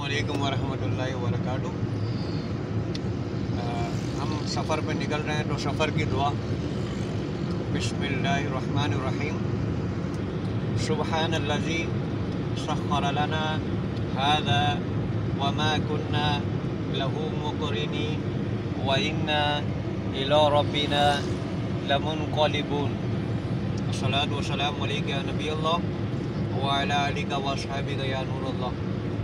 अस्सलामुअलैकुम वरहमतुल्लाहि वबरकातुहू। हम सफ़र पे निकल रहे हैं तो सफ़र की दुआ। बिस्मिल्लाहिर्रहमानिर्रहीम। सुब्हानल्लज़ी सख़्ख़र लना हाज़ा व मा कुन्ना लहू मुक़रिनीन व इन्ना इला रब्बिना लमुनक़लिबून। अस्सलातु वस्सलामु अलैका या नबी अल्लाह व अला आलिका व अस्हाबिका या नूर अल्लाह।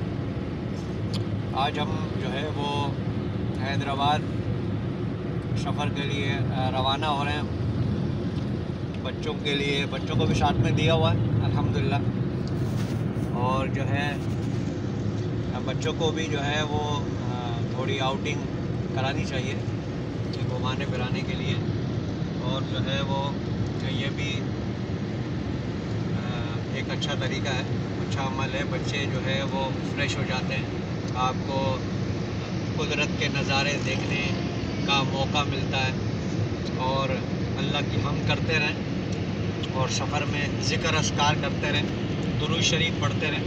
आज हम जो है वो हैदराबाद सफ़र के लिए रवाना हो रहे हैं। बच्चों के लिए, बच्चों को भी साथ में दिया हुआ है अल्हम्दुलिल्लाह। और जो है बच्चों को भी जो है वो थोड़ी आउटिंग करानी चाहिए घुमाने फिराने के लिए। और जो है वो ये भी एक अच्छा तरीका है, अच्छा अमल है। बच्चे जो है वो फ्रेश हो जाते हैं, आपको कुदरत के नज़ारे देखने का मौका मिलता है और अल्लाह की हम्द करते रहें और सफ़र में ज़िक्र अस्कार करते रहें, दुरूद शरीफ पढ़ते रहें।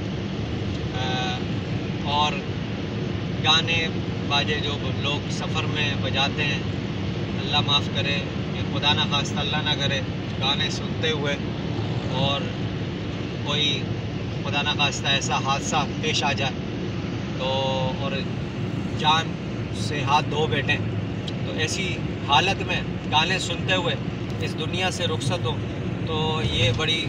और गाने बाजे जो लोग सफ़र में बजाते हैं, अल्लाह माफ़ करे, खुदा ना खास्ता अल्लाह ना करे, गाने सुनते हुए और कोई खुदा ना खास्ता ऐसा हादसा पेश आ जाए तो और जान से हाथ धो बैठें, तो ऐसी हालत में गाने सुनते हुए इस दुनिया से रुखसत हो तो ये बड़ी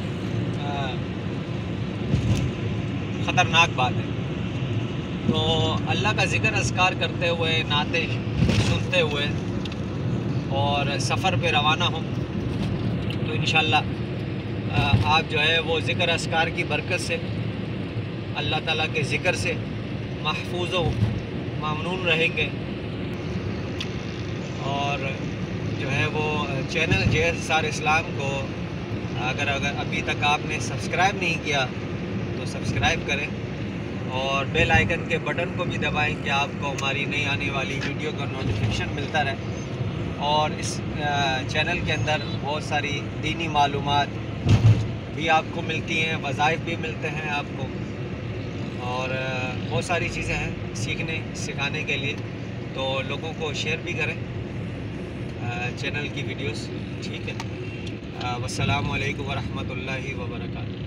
ख़तरनाक बात है। तो अल्लाह का ज़िक्र अस्कार करते हुए, नाते सुनते हुए और सफ़र पे रवाना हो तो इंशाअल्लाह आप जो है वो ज़िक्र अस्कार की बरकत से, अल्लाह ताला के ज़िक्र से महफूज़ व ममनून रहेंगे। और जो है वो चैनल JSR इस्लाम को अगर अभी तक आपने सब्सक्राइब नहीं किया तो सब्सक्राइब करें और बेल आइकन के बटन को भी दबाएं कि आपको हमारी नई आने वाली वीडियो का नोटिफिकेशन मिलता रहे। और इस चैनल के अंदर बहुत सारी दीनी मालूमात भी आपको मिलती हैं, वज़ाइफ भी मिलते हैं आपको, और बहुत सारी चीज़ें हैं सीखने सिखाने के लिए। तो लोगों को शेयर भी करें चैनल की वीडियोस, ठीक है। वस्सलामु अलैकुम वरहमतुल्लाहि वबरकातुहू।